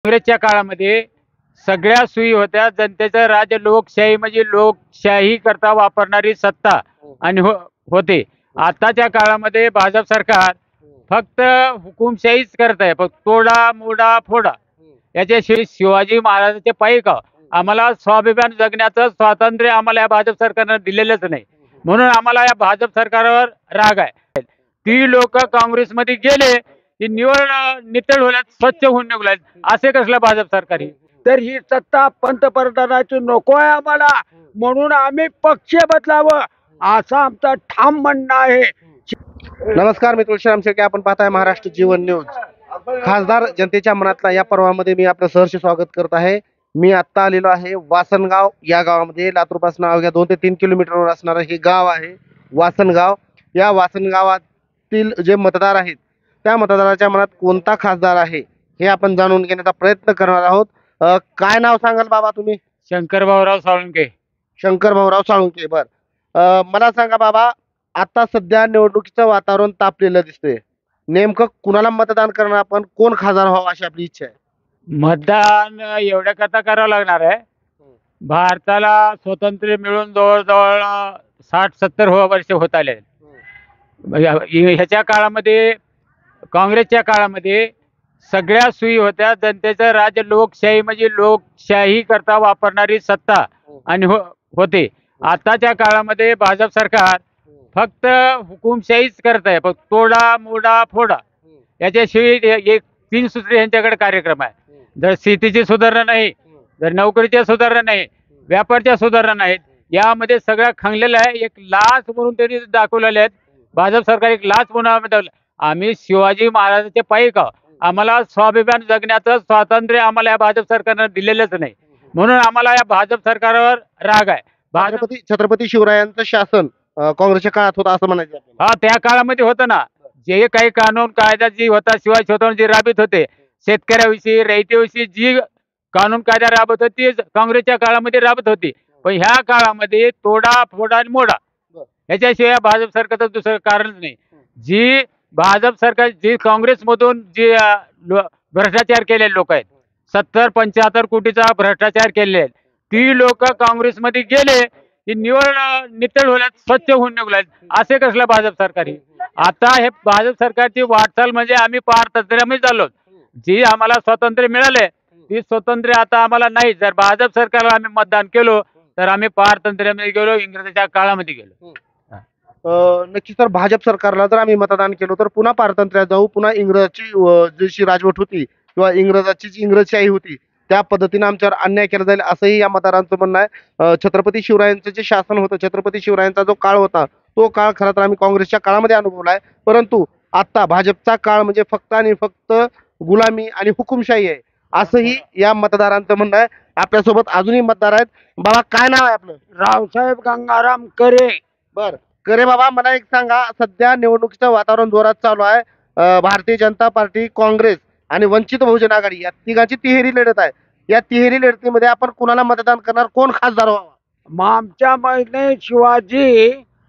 काँग्रेसच्या काळामध्ये सगळ्या सोयी होत्या. जनतेचं राज्य लोकशाही म्हणजे लोकशाही करता वापरणारी सत्ता आणि होते. आताच्या काळामध्ये भाजप सरकार फक्त हुकुमशाहीच करत आहे. फक्त तोडा मोडा फोडा. याच्याशिवाय शिवाजी महाराजांचे पायी का आम्हाला स्वाभिमान जगण्याचं स्वातंत्र्य आम्हाला या भाजप सरकारनं दिलेलंच नाही. म्हणून आम्हाला या भाजप सरकारवर राग आहे. ती लोक काँग्रेसमध्ये गेले की निवड नितळ होण्यात स्वच्छ होऊन निघाले. असे कसलं भाजप सरकार? तर ही सत्ता पंतप्रधानाची नको आहे आम्हाला, म्हणून आम्ही पक्ष बदलावं असं आमचं ठाम म्हणणं आहे. नमस्कार, मी तुळशीराम शेळके. आपण पाहताय महाराष्ट्र जीवन न्यूज. खासदार जनतेच्या मनातला या पर्वामध्ये मी आपलं सहर्ष स्वागत करत आहे. मी आत्ता आलेलो आहे वासनगाव या गावामध्ये. लातूरपासून अवघ्या 2 ते 3 किलोमीटरवर असणारं हे गाव आहे वासनगाव. या वासनगावातील जे मतदार आहेत त्या मतदाराच्या मनात कोणता खासदार आहे हे आपण जाणून घेण्याचा प्रयत्न करणार आहोत. काय नाव सांगाल बाबा तुम्ही? शंकर भाऊराव साळुंके. शंकर भाऊराव साळुंके. बर, मला सांगा बाबा, आता सध्या निवडणुकीचं वातावरण तापलेलं दिसतंय. नेमकं कुणाला मतदान करणार आपण? कोण खासदार व्हावं अशी आपली इच्छा आहे? मतदान एवढ्या करता करावं लागणार आहे. भारताला स्वातंत्र्य मिळून जवळजवळ 60-70 वर्ष होत आले. ह्याच्या काळामध्ये काँग्रेसच्या काळामध्ये सगळ्या सोयी होत्या. जनतेचं राज्य लोकशाही म्हणजे लोकशाही करता वापरणारी सत्ता आणि होते. आताच्या काळामध्ये भाजप सरकार फक्त हुकुमशाहीच करत आहे. फक्त तोडा मोडा फोडा. याच्याशिवाय एक 3 सूत्री यांच्याकडे कार्यक्रम आहे. जर शेतीची सुधारणा नाही, जर नोकरीच्या सुधारणा नाही, व्यापारच्या सुधारणा नाहीत, यामध्ये सगळं खंगलेलं आहे. एक लाच म्हणून त्यांनी दाखवलेले आहेत. भाजप सरकार एक लाच म्हणून आम्ही शिवाजी महाराजांचे पायी का आम्हाला स्वाभिमान जगण्याचं स्वातंत्र्य आम्हाला या भाजप सरकारनं दिलेलंच नाही. म्हणून आम्हाला या भाजप सरकारवर राग आहे. छत्रपती शिवरायांचं शासन काँग्रेसच्या काळात होतं असं म्हणायचं आपल्याला. हा, त्या काळामध्ये होतं ना. जे काही कानून कायदा जी होता शिवाय स्वतः जे राबीत होते, शेतकऱ्याविषयी रयतेविषयी जी कानून कायदा राबत होती ती काँग्रेसच्या काळामध्ये राबत होती. पण ह्या काळामध्ये तोडा फोडा आणि मोडा याच्याशिवाय भाजप सरकारचं दुसरं कारणच नाही. जी भाजप सरकार जी काँग्रेसमधून जी भ्रष्टाचार केलेले लोक आहेत, 70-75 कोटीचा भ्रष्टाचार केलेले आहेत, ती लोक काँग्रेसमध्ये गेले की निवड नितळ होण्यात स्वच्छ होऊन निघाले. असे कसलं भाजप सरकार? आता हे भाजप सरकारची वाटचाल म्हणजे आम्ही पारतंत्र्यामध्ये चाललो. जी आम्हाला स्वातंत्र्य मिळाले ती स्वातंत्र्य आता आम्हाला नाही. जर भाजप सरकारला आम्ही मतदान केलो तर आम्ही पारतंत्र्यामध्ये गेलो, इंग्रजाच्या काळामध्ये गेलो. नक्कीच. तर भाजप सरकारला जर आम्ही मतदान केलं तर पुन्हा पारतंत्र्यात जाऊ, पुन्हा इंग्रजाची जशी राजवट होती किंवा इंग्रजाची जी इंग्रजशाही होती त्या पद्धतीने आमच्यावर अन्याय केला जाईल असंही या मतदारांचं म्हणणं आहे. छत्रपती शिवरायांचं जे शासन होतं, छत्रपती शिवरायांचा जो काळ होता तो काळ खरं तर आम्ही काँग्रेसच्या काळामध्ये अनुभवला आहे. परंतु आता भाजपचा काळ म्हणजे फक्त आणि फक्त गुलामी आणि हुकुमशाही आहे असंही या मतदारांचं म्हणणं आहे. आपल्यासोबत अजूनही मतदार आहेत. बाबा, काय नाव आहे आपलं? रावसाहेब गंगाराम करे. बर, करे बाबा, मला एक सांगा, सध्या निवडणुकीचं वातावरण जोरात चालू आहे. भारतीय जनता पार्टी, काँग्रेस आणि वंचित बहुजन आघाडी या तिघांची तिहेरी लढत आहे. या तिहेरी लढतीमध्ये आपण कुणाला मतदान करणार? कोण खासदार व्हावा? मग आमच्या महिने शिवाजी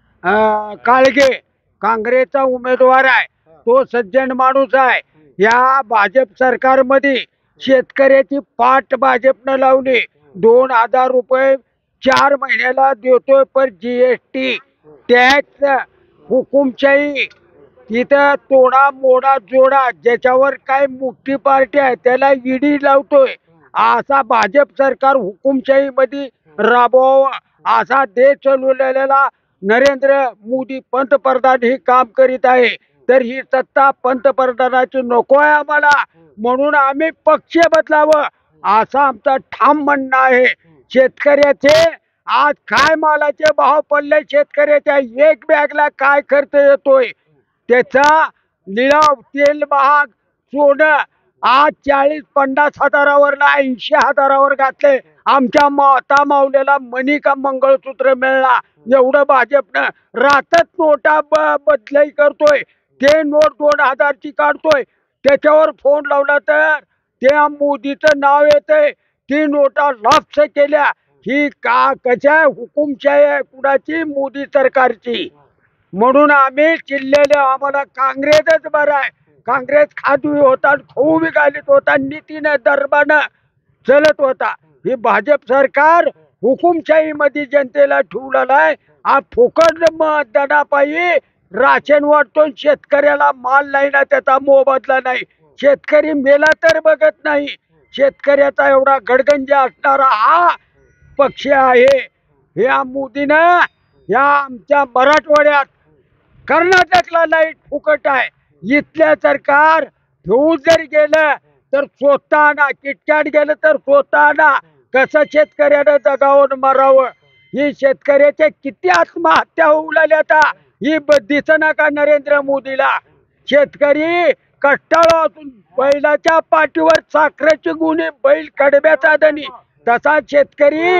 काळगे काँग्रेसचा उमेदवार आहे. तो सज्जन माणूस आहे. या भाजप सरकारमध्ये शेतकऱ्याची पाठ भाजपनं लावली. 2000 रुपये 4 महिन्याला देतोय, पण GST टॅक्स हुकुमशाही. तिथं तोडा मोडा जोडा, ज्याच्यावर काय मोठी पार्टी आहे त्याला ईडी लावतोय. असा भाजप सरकार हुकुमशाही मध्ये राबवावा असा देश चालवलेला नरेंद्र मोदी पंतप्रधान हे काम करीत आहे. तर ही सत्ता पंतप्रधानाची नको आहे आम्हाला, म्हणून आम्ही पक्ष बदलावं असं आमचं ठाम म्हणणं आहे. शेतकऱ्याचे आज काय मालाचे भाव पडले, शेतकऱ्याच्या एक बॅगला काय खर्च येतोय, त्याचा लिलाव तेल महाग, सोनं आज 40-50 हजारावर 80 हजारावर घातले. आमच्या माता मावलेला मणी का मंगळसूत्र मिळणार एवढं भाजपनं रातच नोटा बदलाई करतोय. ते नोट 2000ची काढतोय, त्याच्यावर फोन लावला तर त्या मोदीचं नाव येतंय. ती नोटा लाप्स केल्या. ही का कशा हुकुमशाही आहे कुणाची? मोदी सरकारची. म्हणून आम्ही चिल्लेले आम्हाला काँग्रेसच बरं आहे. काँग्रेस खादवी होता, खोऊ बी घालीत होता, नीतीनं धर्मानं चलत होता. ही भाजप सरकार हुकुमशाहीमध्ये जनतेला ठेवलेला आहे. हा फुकट मतदानापायी राशन वाटतो, शेतकऱ्याला माल नाही ना, त्याचा मोबदला नाही. शेतकरी मेला तर बघत नाही. शेतकऱ्याचा एवढा गडगंज असणारा हा पक्ष आहे. या मोदीनं या आमच्या मराठवाड्यात, कर्नाटकला लाईट फुकट आहे. इथल्या सरकार घेऊन जर गेलं तर स्वतः ना, किटकॅट गेलं तर स्वतः ना. कसं शेतकऱ्यानं जगावून मरावं? ही शेतकऱ्याच्या किती आत्महत्या होऊ लागल्या आता, ही दिसना का नरेंद्र मोदीला? शेतकरी कष्टाळू असून बैलाच्या पाठीवर साखरेची गुन्हे, बैल कडब्याचा धनी, तसा शेतकरी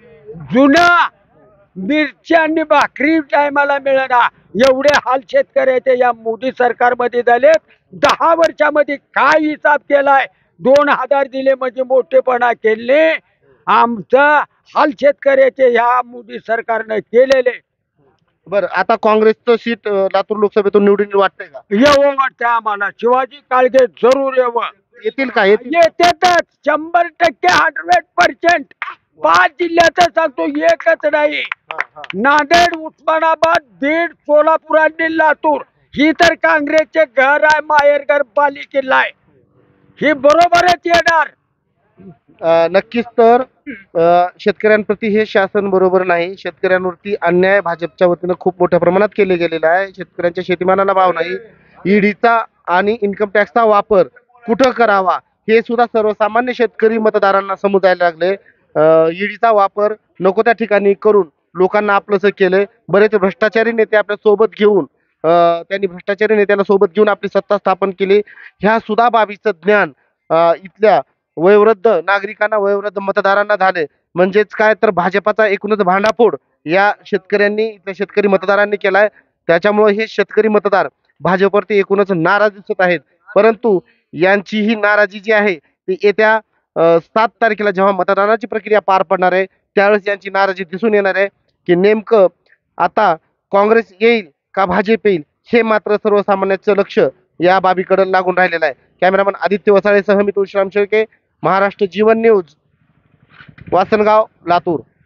जुना मिरची आणि भाकरी टायमाला मिळणार. एवढे हाल शेतकऱ्याचे या मोदी सरकारमध्ये झालेत. 10 वर्षामध्ये काय हिसाब केलाय? 2000 दिले म्हणजे मोठेपणा केले. आमचा हाल शेतकऱ्याचे ह्या मोदी सरकारनं केलेले. बरं, आता काँग्रेसचं सीट लातूर लोकसभेतून निवडून येईल वाटतंय का? येवं वाटतं आम्हाला. शिवाजी काळगे जरूर येवं. येतील का? येतील. येतेच 100%, 100%. 5 जिल्ह्याचं सांगतो, एकच नाही. नांदेड, उस्मानाबाद, बीड, सोलापूर आणि लातूर ही तर काँग्रेसचे घर आहे, माहेरघर, पालिकेला आहे. ही बरोबरच येणार. नक्कीच. तर शेतकऱ्यांप्रती हे शासन बरोबर नाही. शेतकऱ्यांवरती अन्याय भाजपच्या वतीनं खूप मोठ्या प्रमाणात केले गेलेला आहे. शेतकऱ्यांच्या शेतीमालाला भाव नाही. ईडीचा आणि इन्कम टॅक्सचा वापर कुठं करावा हे सुद्धा सर्वसामान्य शेतकरी मतदारांना समजायला लागले. ईडीचा वापर नको त्या ठिकाणी करून लोकांना आपलंसं केलंय. बरेच भ्रष्टाचारी नेते आपल्या सोबत घेऊन त्यांनी भ्रष्टाचारी नेत्याला सोबत घेऊन आपली सत्ता स्थापन केली. ह्या सुद्धा बाबीचं ज्ञान इथल्या वयोवृद्ध नागरिकांना, वयोवृद्ध मतदारांना झाले. म्हणजेच काय तर भाजपाचा एकूणच भांडाफोड या शेतकऱ्यांनी, इथल्या शेतकरी मतदारांनी केलाय. त्याच्यामुळे हे शेतकरी मतदार भाजपवरती एकूणच नाराज दिसत आहेत. परंतु यांची ही नाराजी जी आहे ती येत्या 7 तारखेला जेव्हा मतदानाची प्रक्रिया पार पडणार आहे त्यावेळेस यांची नाराजी दिसून येणार आहे की नेमकं आता काँग्रेस येईल का भाजप येईल, हे मात्र सर्वसामान्यांचं लक्ष या बाबीकडे लागून राहिलेलं आहे. कॅमेरामन आदित्य वसाळेसह मी तुळशीराम शेळके, महाराष्ट्र जीवन न्यूज, वासनगाव, लातूर.